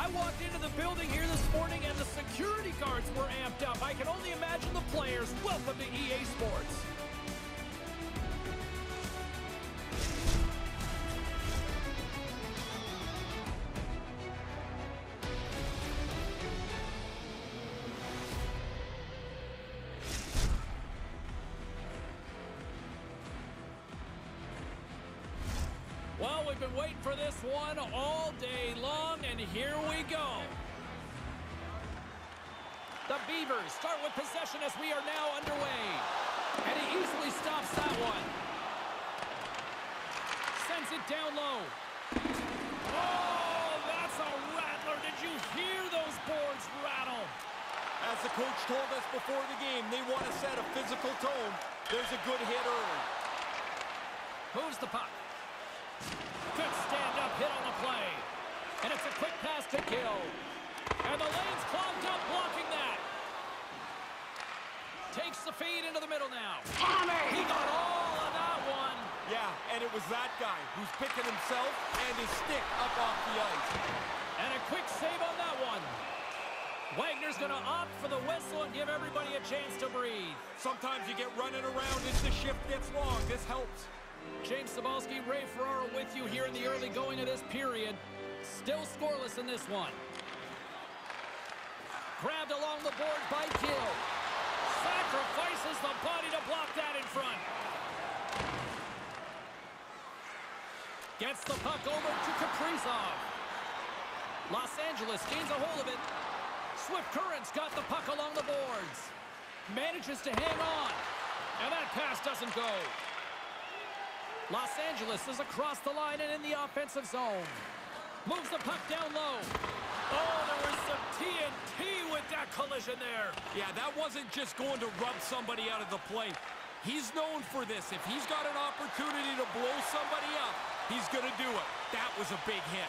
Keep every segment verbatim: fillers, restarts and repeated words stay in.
I walked into the building here this morning and the security guards were amped up. I can only imagine the players. Welcome to E A Sports. Well, we've been waiting for this one all day long, and here we go. The Beavers start with possession as we are now underway. And he easily stops that one. Sends it down low. Oh, that's a rattler. Did you hear those boards rattle? As the coach told us before the game, they want to set a physical tone. There's a good hit early. Moves the puck. Good stand-up hit on the play. And it's a quick pass to Gill. And the lane's clogged up blocking that. Takes the feed into the middle now. He got all of that one. Yeah, and it was that guy who's picking himself and his stick up off the ice. And a quick save on that one. Wagner's going to opt for the whistle and give everybody a chance to breathe. Sometimes you get running around as the shift gets long. This helps. James Cybulski, Ray Ferraro with you here in the early going of this period. Still scoreless in this one. Grabbed along the board by Gill. Sacrifices the body to block that in front. Gets the puck over to Kaprizov. Los Angeles gains a hold of it. Swift Currents got the puck along the boards. Manages to hang on. And that pass doesn't go. Los Angeles is across the line and in the offensive zone. Moves the puck down low. Oh, there was some T N T with that collision there. Yeah, that wasn't just going to rub somebody out of the play. He's known for this. If he's got an opportunity to blow somebody up, he's going to do it. That was a big hit.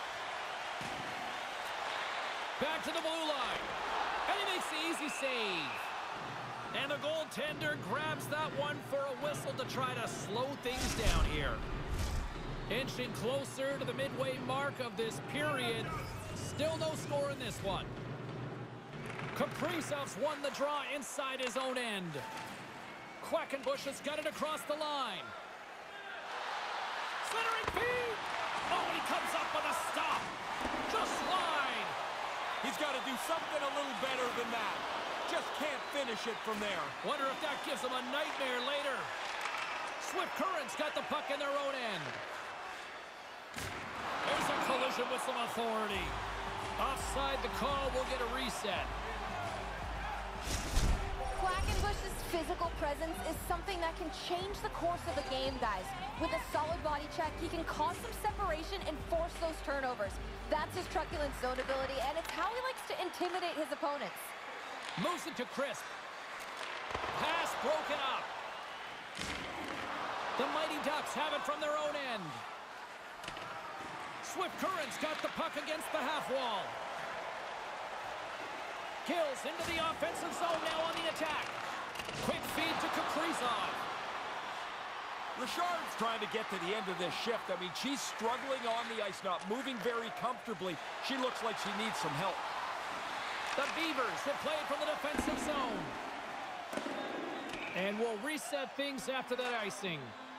Back to the blue line. And he makes the easy save. And the goaltender grabs that one for a whistle to try to slow things down here. Inching closer to the midway mark of this period. Still no score in this one. Kaprizov's won the draw inside his own end. Quackenbush has got it across the line. Centering feed! Oh, he comes up with a stop. Just line. He's got to do something a little better than that. Just can't finish it from there. Wonder if that gives him a nightmare later. Swift Currents got the puck in their own end. There's a collision with some authority. Offside the call, will get a reset. Quackenbush's physical presence is something that can change the course of the game, guys. With a solid body check, he can cause some separation and force those turnovers. That's his truculent zone ability, and it's how he likes to intimidate his opponents. Moves it to Crisp. Pass broken up. The Mighty Ducks have it from their own end. Swift Currents got the puck against the half wall. Kills into the offensive zone now on the attack. Quick feed to Kaprizov. Richard's trying to get to the end of this shift. I mean, she's struggling on the ice, not moving very comfortably. She looks like she needs some help. The Beavers have played from the defensive zone. And will reset things after that icing.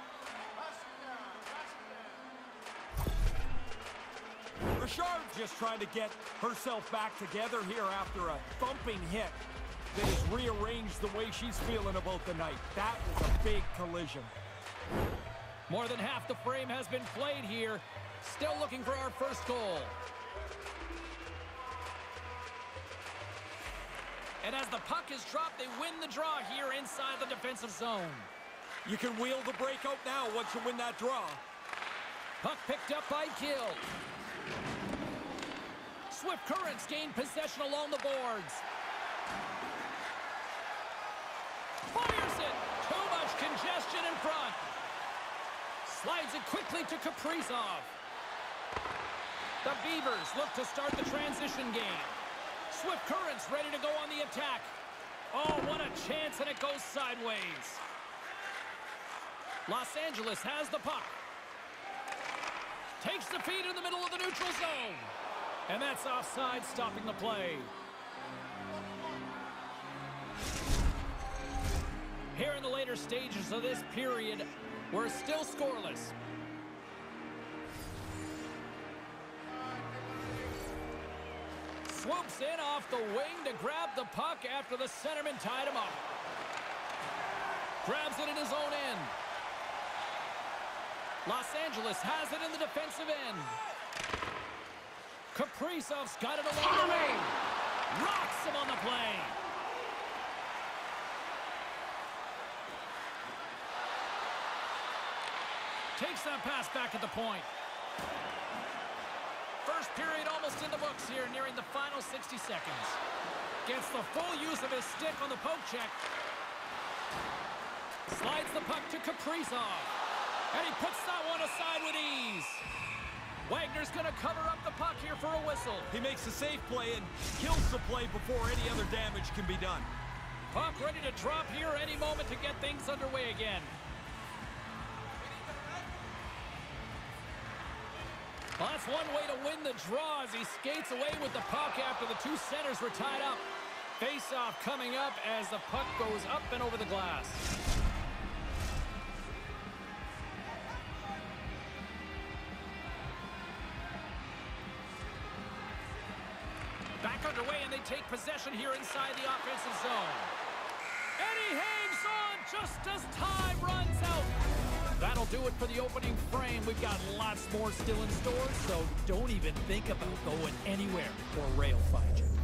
Richard's just trying to get herself back together here after a thumping hit that has rearranged the way she's feeling about the night. That was a big collision. More than half the frame has been played here. Still looking for our first goal. And as the puck is dropped, they win the draw here inside the defensive zone. You can wheel the breakout now once you win that draw. Puck picked up by Gill. Swift Currents gain possession along the boards. Fires it! Too much congestion in front. Slides it quickly to Kaprizov. The Beavers look to start the transition game. Swift Currents ready to go on the attack. Oh, what a chance, and it goes sideways. Los Angeles has the puck. Takes the feed in the middle of the neutral zone. And that's offside, stopping the play. Here in the later stages of this period, we're still scoreless. Swoops in off the wing to grab the puck after the centerman tied him up. Grabs it in his own end. Los Angeles has it in the defensive end. Kaprizov's got it along the wing. Rocks him on the play. Takes that pass back at the point. First period almost in the books here, nearing the final sixty seconds. Gets the full use of his stick on the poke check. Slides the puck to Kaprizov. And he puts that one aside with ease. Wagner's going to cover up the puck here for a whistle. He makes a safe play and kills the play before any other damage can be done. Puck ready to drop here any moment to get things underway again. Well, that's one way to win the draw as he skates away with the puck after the two centers were tied up. Face-off coming up as the puck goes up and over the glass. Back underway, and they take possession here inside the offensive zone. And he hangs on just as time runs out. That'll do it for the opening frame. We've got lots more still in store, so don't even think about going anywhere or Ray will find you.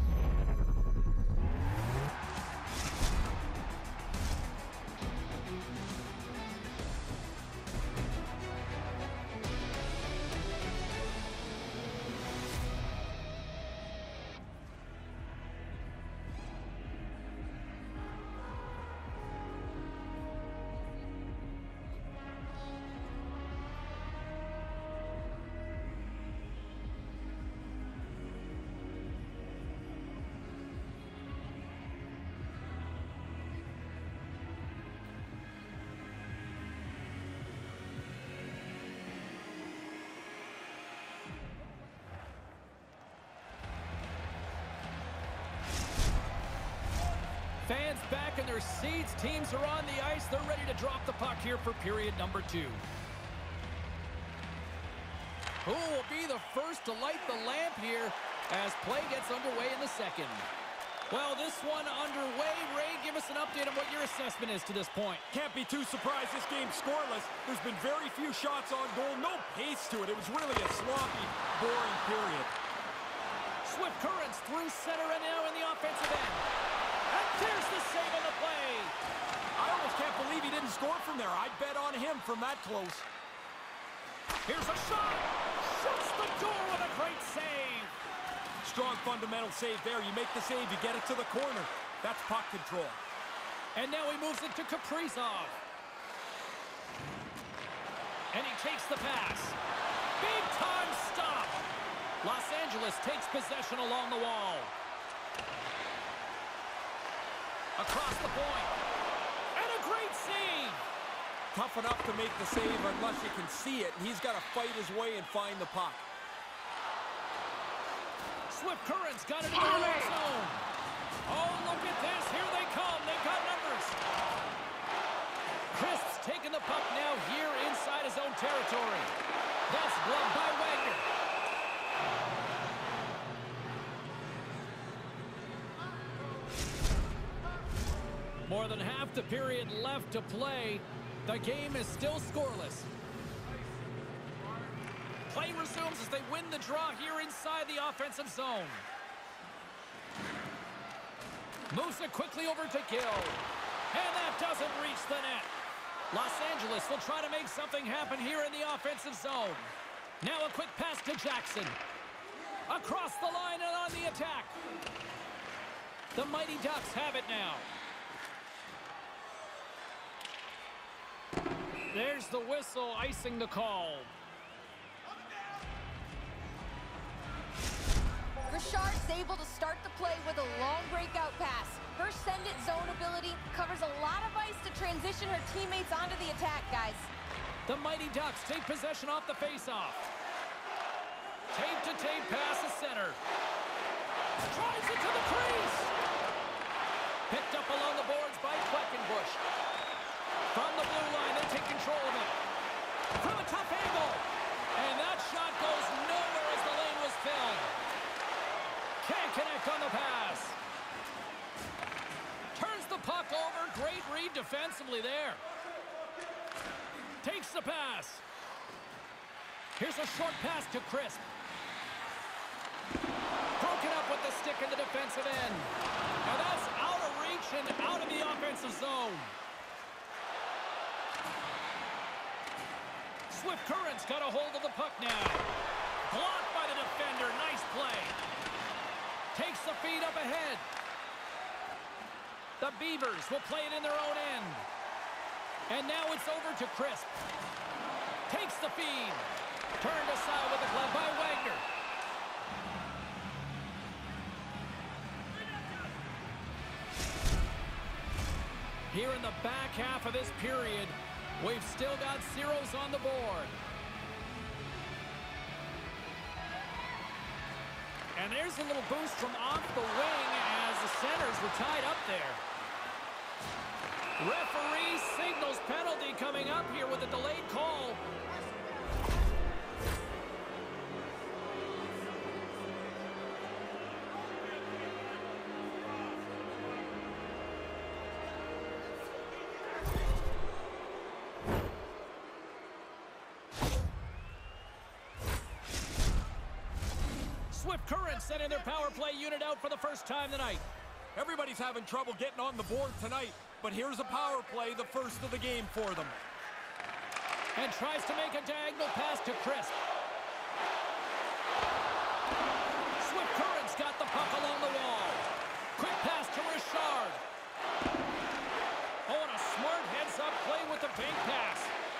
Fans back in their seats. Teams are on the ice. They're ready to drop the puck here for period number two. Who will be the first to light the lamp here as play gets underway in the second? Well, this one underway. Ray, give us an update on what your assessment is to this point. Can't be too surprised this game's scoreless. There's been very few shots on goal. No pace to it. It was really a sloppy, boring period. Swift currents through center and now in the offensive end. And there's the save on the play. I almost can't believe he didn't score from there. I'd bet on him from that close. Here's a shot. Shuts the door with a great save. Strong fundamental save there. You make the save, you get it to the corner. That's puck control. And now he moves it to Kaprizov. And he takes the pass. Big time stop. Los Angeles takes possession along the wall. Across the point. And a great save. Tough enough to make the save unless you can see it. And he's got to fight his way and find the puck. Swift currents got it in the red zone. Oh, look at this. Here they come. They've got numbers. Crisp's taking the puck now here inside his own territory. That's gloved by Wagner. More than half the period left to play. The game is still scoreless. Play resumes as they win the draw here inside the offensive zone. Moves it quickly over to Gill. And that doesn't reach the net. Los Angeles will try to make something happen here in the offensive zone. Now a quick pass to Jackson. Across the line and on the attack. The Mighty Ducks have it now. There's the whistle, icing the call. Richard's able to start the play with a long breakout pass. Her send-it zone ability covers a lot of ice to transition her teammates onto the attack, guys. The Mighty Ducks take possession off the faceoff. Tape-to-tape pass to center. Drives it to the crease. Picked up along the boards by Queckenbush. From the blue line, they take control of it. From a tough angle. And that shot goes nowhere as the lane was filled. Can't connect on the pass. Turns the puck over. Great read defensively there. Takes the pass. Here's a short pass to Crisp. Broken up with the stick in the defensive end. Now that's out of reach and out of the offensive zone. Swift Current's got a hold of the puck now. Blocked by the defender. Nice play. Takes the feed up ahead. The Beavers will play it in their own end. And now it's over to Crisp. Takes the feed. Turned aside with the glove by Wagner. Here in the back half of this period, we've still got zeros on the board. And there's a little boost from off the wing as the centers were tied up there. Referee signals penalty coming up here with a delayed call. Swift Current sending their power play unit out for the first time tonight. Everybody's having trouble getting on the board tonight, but here's a power play, the first of the game for them. And tries to make a diagonal pass to Crisp. Swift Current's got the puck along the wall. Quick pass to Richard. Oh, and a smart heads-up play with the bank pass.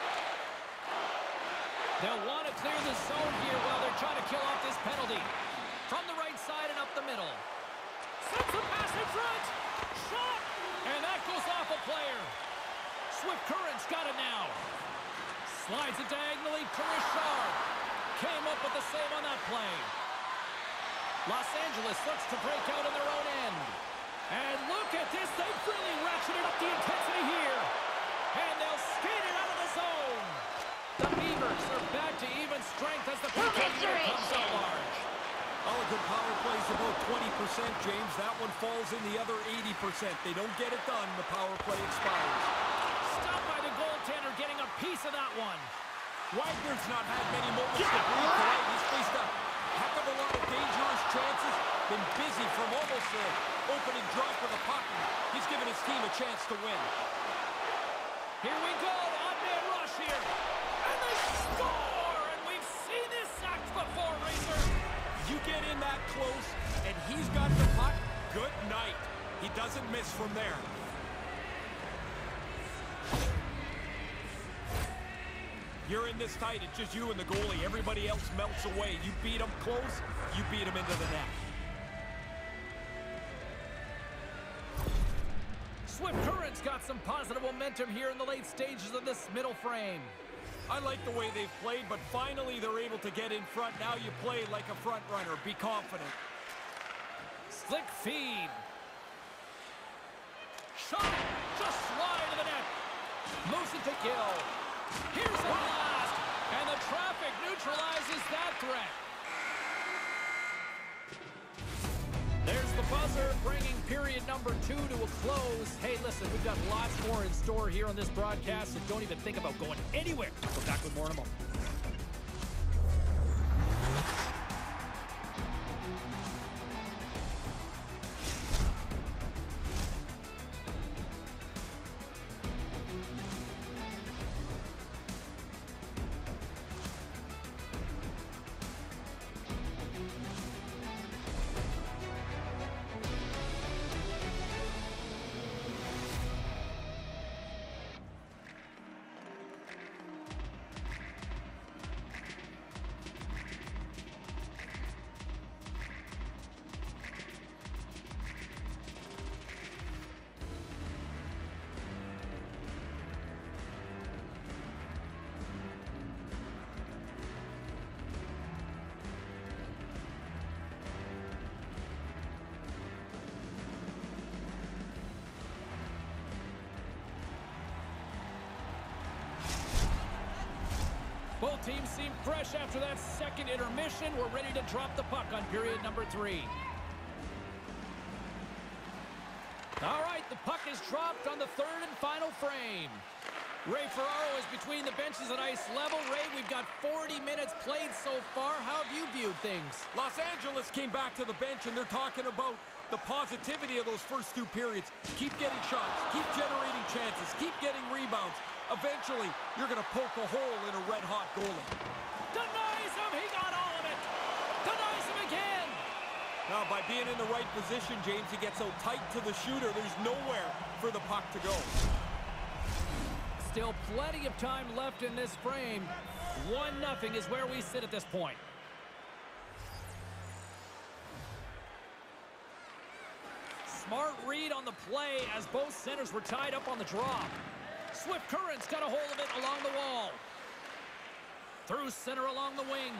They'll want to clear the zone here while they're trying to kill off this penalty. From the right side and up the middle. Sends a pass in front. Shot. And that goes off a player. Swift Current's got it now. Slides it diagonally to Richard. Came up with the save on that play. Los Angeles looks to break out in their own end. And look at this. They've really ratcheted up the intensity here. And they'll skate it out of the zone. The Beavers are back to even strength as the power unit comes up large. Oh, a good power play's about twenty percent, James. That one falls in the other eighty percent. They don't get it done, the power play expires. Stopped by the goaltender, getting a piece of that one. Wagner's not had many moments to breathe tonight. He's faced a heck of a lot of dangerous chances. Been busy from almost the opening drop of the puck. He's given his team a chance to win. Here we go. Odd-man rush here. And they score! And we've seen this act before, Razor. You get in that close, and he's got the puck. Good night. He doesn't miss from there. You're in this tight, it's just you and the goalie. Everybody else melts away. You beat them close, you beat them into the net. Swift Current's got some positive momentum here in the late stages of this middle frame. I like the way they've played, but finally they're able to get in front. Now you play like a front runner. Be confident. Slick feed. Shot! Just wide of the net. Moves it to Gill. Here's a blast! And the traffic neutralizes that threat. There's the buzzer, bringing period number two to a close. Hey, listen, we've got lots more in store here on this broadcast, so don't even think about going anywhere. We're back with more in a moment. Both teams seem fresh after that second intermission. We're ready to drop the puck on period number three. All right, the puck is dropped on the third and final frame. Ray Ferraro is between the benches at ice level. Ray, we've got forty minutes played so far. How have you viewed things? Los Angeles came back to the bench, and they're talking about the positivity of those first two periods. Keep getting shots, keep generating chances, keep getting rebounds. Eventually, you're going to poke a hole in a red-hot goalie. Denies him! He got all of it! Denies him again! Now, by being in the right position, James, he gets so tight to the shooter, there's nowhere for the puck to go. Still plenty of time left in this frame. one nothing is where we sit at this point. Smart read on the play as both centers were tied up on the draw. Swift Current's got a hold of it along the wall. Through center along the wing.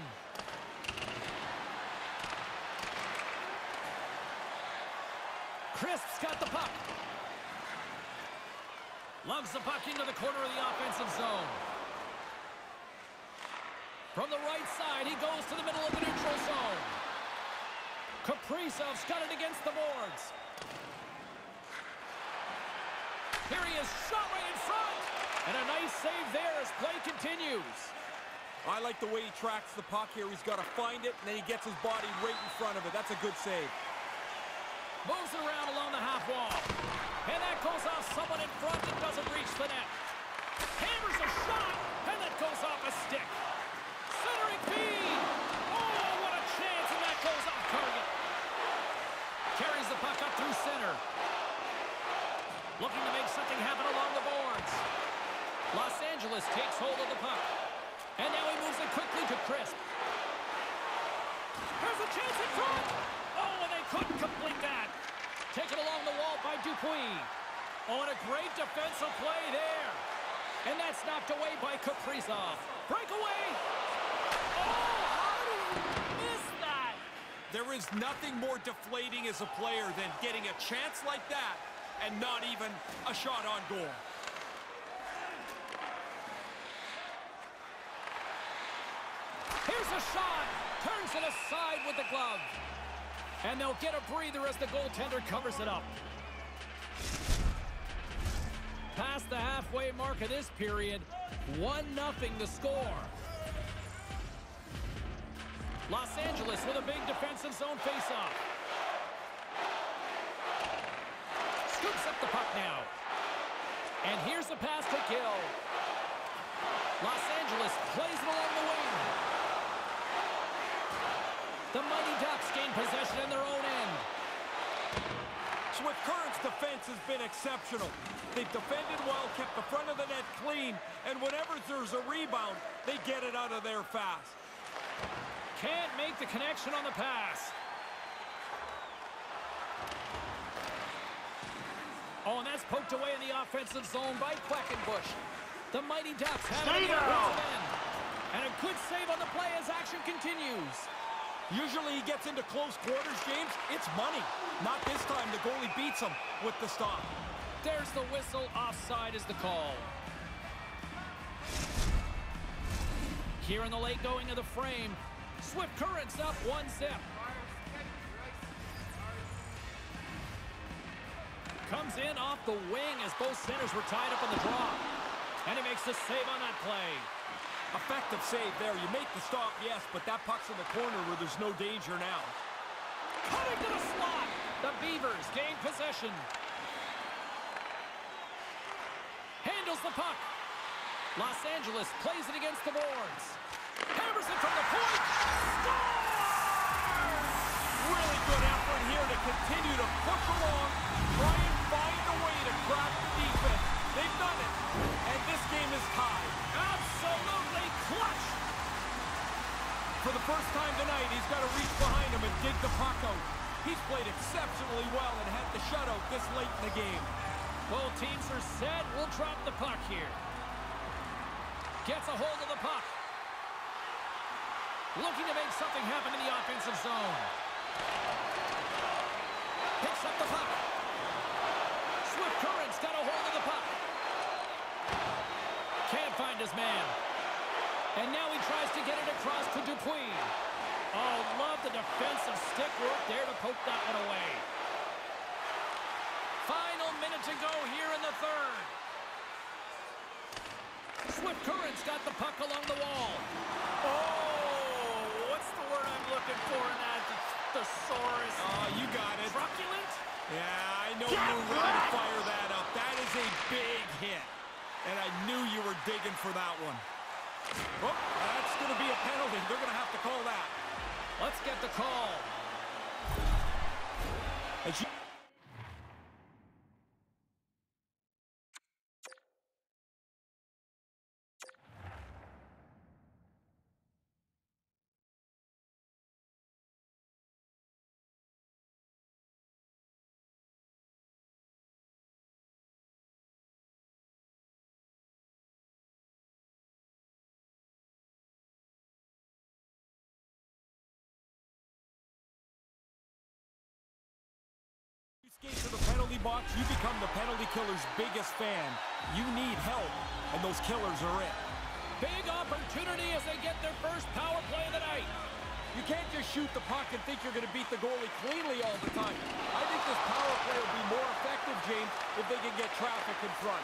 Crisp's got the puck. Loves the puck into the corner of the offensive zone. From the right side, he goes to the middle of the neutral zone. Kaprizov's got it against the boards. Here he is, shot right in front. And a nice save there as play continues. I like the way he tracks the puck here. He's got to find it, and then he gets his body right in front of it. That's a good save. Moves it around along the half wall. And that goes off someone in front and doesn't reach the net. Hammers a shot, and that goes off a stick. Centering feed. Oh, what a chance, and that goes off target. Carries the puck up through center. Looking to make something happen along the boards. Los Angeles takes hold of the puck. And now he moves it quickly to Crisp. There's a chance in front. Oh, and they couldn't complete that. Taken along the wall by Dupuis. Oh, and a great defensive play there. And that's knocked away by Kaprizov. Breakaway. Oh, how do you miss that? There is nothing more deflating as a player than getting a chance like that and not even a shot on goal. Here's a shot. Turns it aside with the glove. And they'll get a breather as the goaltender covers it up. Past the halfway mark of this period, one nothing the score. Los Angeles with a big defensive zone faceoff. Scoops up the puck now. And here's the pass to Gill. Los Angeles plays it along the wing. The Mighty Ducks gain possession in their own end. Swift Current's defense has been exceptional. They've defended well, kept the front of the net clean, and whenever there's a rebound, they get it out of there fast. Can't make the connection on the pass. Oh, and that's poked away in the offensive zone by Quackenbush. The Mighty Ducks have it in the offensive end. And a good save on the play as action continues. Usually he gets into close quarters, James. It's money. Not this time. The goalie beats him with the stop. There's the whistle. Offside is the call. Here in the late going of the frame, Swift Current's up one zip. Comes in off the wing as both centers were tied up on the draw. And he makes the save on that play. Effective save there. You make the stop, yes, but that puck's in the corner where there's no danger now. Coming to the slot. The Beavers gain possession. Handles the puck. Los Angeles plays it against the boards. Hammers it from the point. Scores! Really good effort here to continue to push along, try and find a way to crack the defense. They've done it, and this game is tied. Absolutely clutch. For the first time tonight, he's got to reach behind him and dig the puck out. He's played exceptionally well and had the shutout this late in the game. Both teams are set. We'll drop the puck here. Gets a hold of the puck. Looking to make something happen in the offensive zone. Picks up the puck. Swift Current's got a hold of the puck. Can't find his man. And now he tries to get it across to Dupuis. Oh, love the defensive stick work there to poke that one away. Final minute to go here in the third. Swift Current's got the puck along the wall. Oh, what's the word I'm looking for in that? Thesaurus. Oh, you got it. Truculent? Yeah, I know you were ready to fire that up. That is a big hit. And I knew you were digging for that one. Oh, that's going to be a penalty. They're going to have to call that. Let's get the call. As you skate to the penalty box, you become the penalty killer's biggest fan. You need help, and those killers are it. Big opportunity as they get their first power play of the night. You can't just shoot the puck and think you're going to beat the goalie cleanly all the time. I think this power play will be more effective, James, if they can get traffic in front.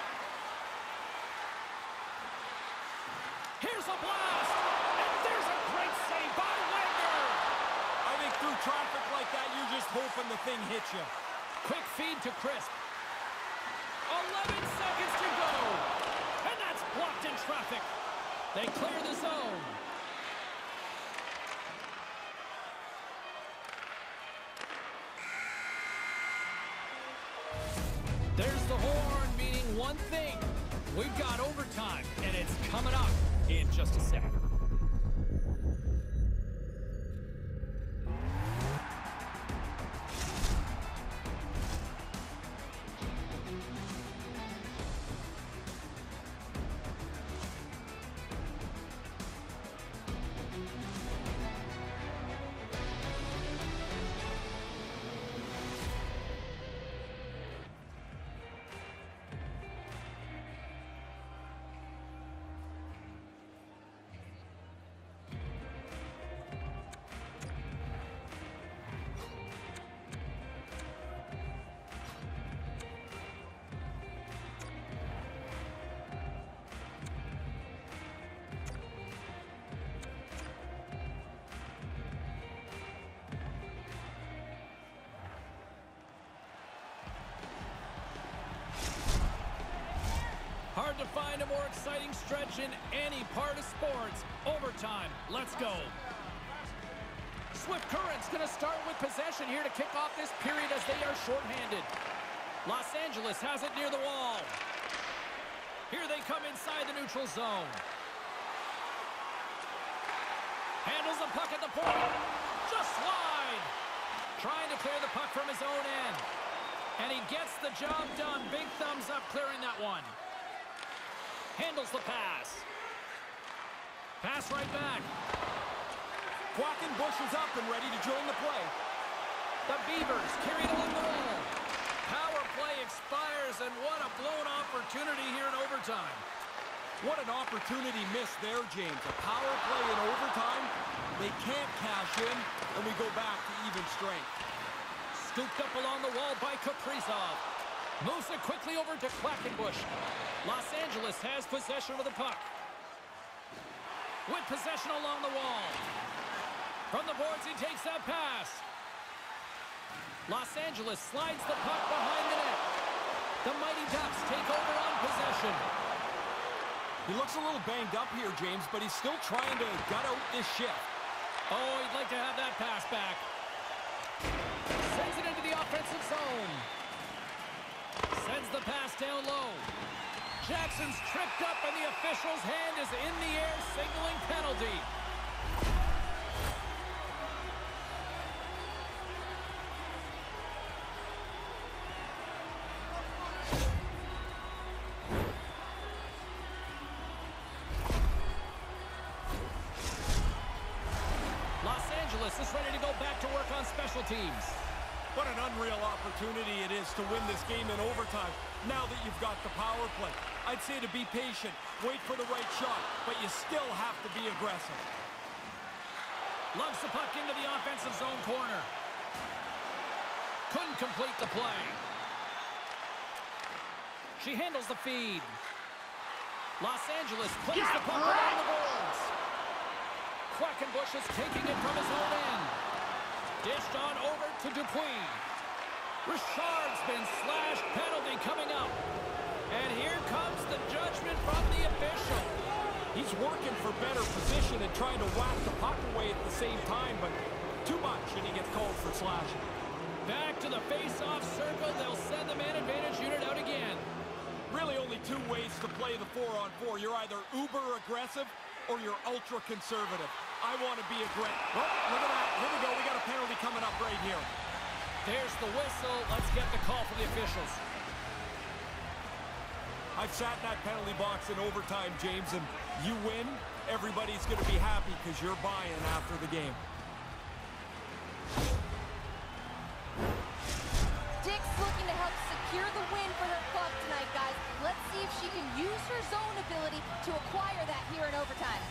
Here's a blast! And there's a great save by Wagner! I think through traffic like that, you're just hoping the thing hits you. Quick feed to Crisp. eleven seconds to go. And that's blocked in traffic. They clear the zone. There's the horn, meaning one thing. We've got overtime, and it's coming up in just a sec. Hard to find a more exciting stretch in any part of sports. Overtime. Let's go. Swift Current's going to start with possession here to kick off this period as they are shorthanded. Los Angeles has it near the wall. Here they come inside the neutral zone. Handles the puck at the point. Just slide. Trying to clear the puck from his own end. And he gets the job done. Big thumbs up clearing that one. Handles the pass. Pass right back. Quackenbush is up and ready to join the play. The Beavers carry it along the wall. Power play expires, and what a blown opportunity here in overtime. What an opportunity missed there, James. A power play in overtime. They can't cash in, and we go back to even strength. Scooped up along the wall by Kaprizov. Moves it quickly over to Quackenbush. Los Angeles has possession of the puck. With possession along the wall. From the boards, he takes that pass. Los Angeles slides the puck behind the net. The Mighty Ducks take over on possession. He looks a little banged up here, James, but he's still trying to gut out this shift. Oh, he'd like to have that pass back. Sends it into the offensive zone. Sends the pass down low. Jackson's tripped up, and the official's hand is in the air, signaling penalty. Los Angeles is ready to go back to work on special teams. What an unreal opportunity it is to win this game in overtime now that you've got the power play. I'd say to be patient, wait for the right shot, but you still have to be aggressive. Lugs the puck into the offensive zone corner. Couldn't complete the play. She handles the feed. Los Angeles plays the puck around the boards. Quackenbush is taking it from his own end. Dished on over to Dupuis. Richard's been slashed. Penalty coming up. And here comes the judgment from the official. He's working for better position and trying to whack the puck away at the same time, but too much, and he gets called for slashing. Back to the face-off circle. They'll send the man advantage unit out again. Really only two ways to play the four-on-four. You're either uber aggressive or you're ultra conservative. I want to be aggressive. Oh, look at that. Here we go. We got a penalty coming up right here. There's the whistle. Let's get the call from the officials. I've sat in that penalty box in overtime, James, and you win, everybody's going to be happy because you're buying after the game. Dick's looking to help secure the win for her club tonight, guys. Let's see if she can use her zone ability to acquire that here in overtime.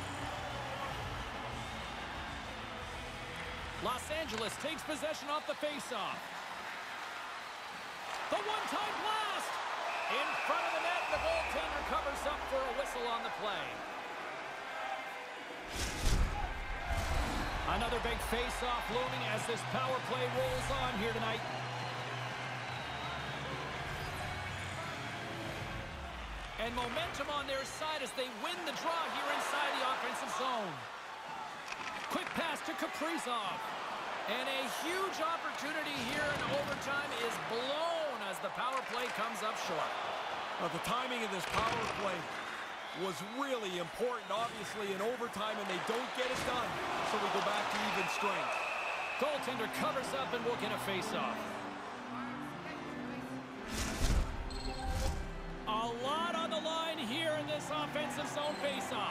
Los Angeles takes possession off the face-off. The one-time blast! In front of the net, the goaltender covers up for a whistle on the play. Another big face-off looming as this power play rolls on here tonight. And momentum on their side as they win the draw here inside the offensive zone. Quick pass to Kaprizov. And a huge opportunity here in overtime is blown as the power play comes up short. Now, the timing of this power play was really important, obviously, in overtime, and they don't get it done. So we go back to even strength. Goaltender covers up and will get a face-off. A lot on the line here in this offensive zone face-off.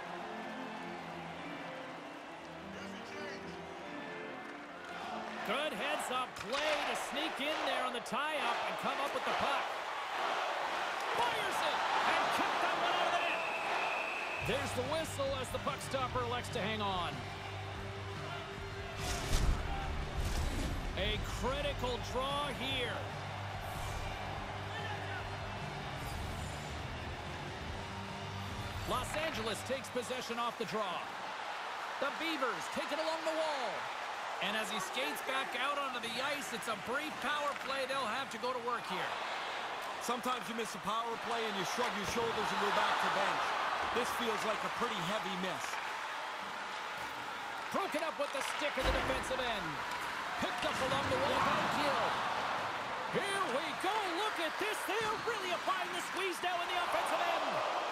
Good heads-up play to sneak in there on the tie-up and come up with the puck. Fires it and kicked that one out of the net. There's the whistle as the puck stopper elects to hang on. A critical draw here. Los Angeles takes possession off the draw. The Beavers take it along the wall. And as he skates back out onto the ice, it's a brief power play. They'll have to go to work here. Sometimes you miss a power play and you shrug your shoulders and go back to bench. This feels like a pretty heavy miss. Broken up with the stick of the defensive end. Picked up along the wall by Gill. Here we go. Look at this. They're really applying the squeeze now in the offensive end.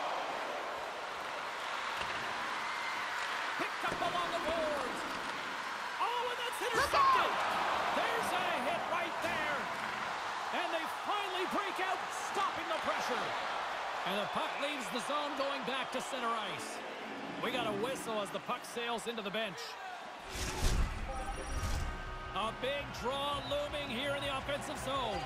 Picked up along the boards. Oh, and that's intercepted. There's a hit right there. And they finally break out, stopping the pressure. And the puck leaves the zone going back to center ice. We got a whistle as the puck sails into the bench. A big draw looming here in the offensive zone.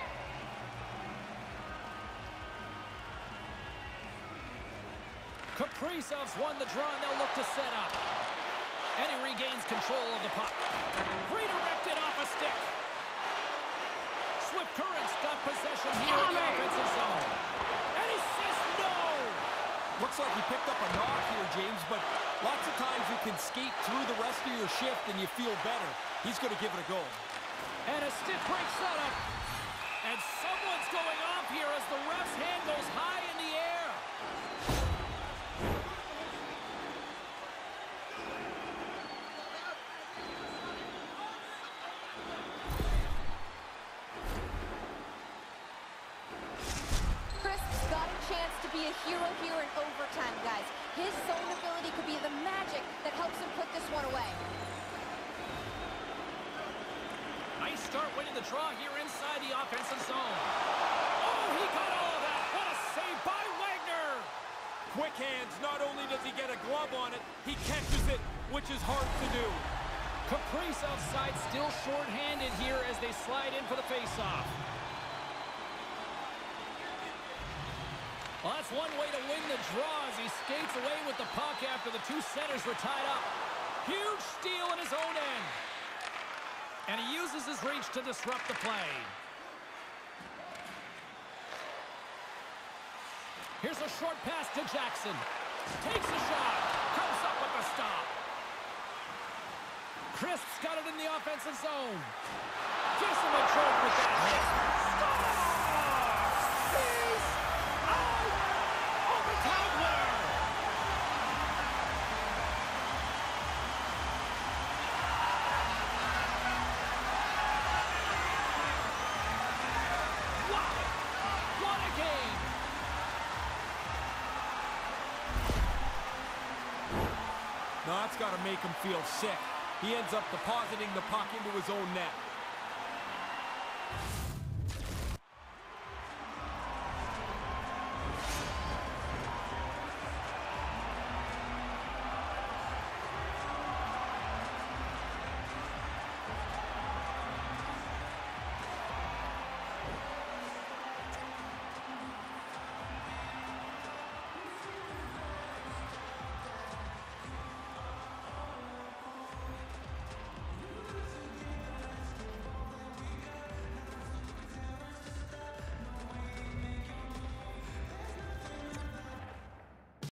Kaprizov's won the draw, and they'll look to set up. And he regains control of the puck. Redirected off a stick. Swift Currents got possession here in the offensive zone. And he says no! Looks like he picked up a knock here, James, but lots of times you can skate through the rest of your shift and you feel better. He's going to give it a go. And a stick break setup. And someone's going off here as the ref's hand goes high in the air. Crisp's got a chance to be a hero here in overtime, guys. His zone ability could be the magic that helps him put this one away. Nice start winning the draw here inside the offensive zone. Oh, he got all of that. What a save by Wagner. Quick hands. Not only does he get a glove on it, he catches it, which is hard to do. Kaprizov's side still short-handed here as they slide in for the face-off. Well, that's one way to win the draw as he skates away with the puck after the two centers were tied up. Huge steal in his own end. And he uses his reach to disrupt the play. Here's a short pass to Jackson. Takes a shot. Comes up with the stop. Crisp's got it in the offensive zone. Gives him a choke with that hit. Score! He's out! Overtime winner! Wow! What a game! Now that's got to make him feel sick. He ends up depositing the puck into his own net.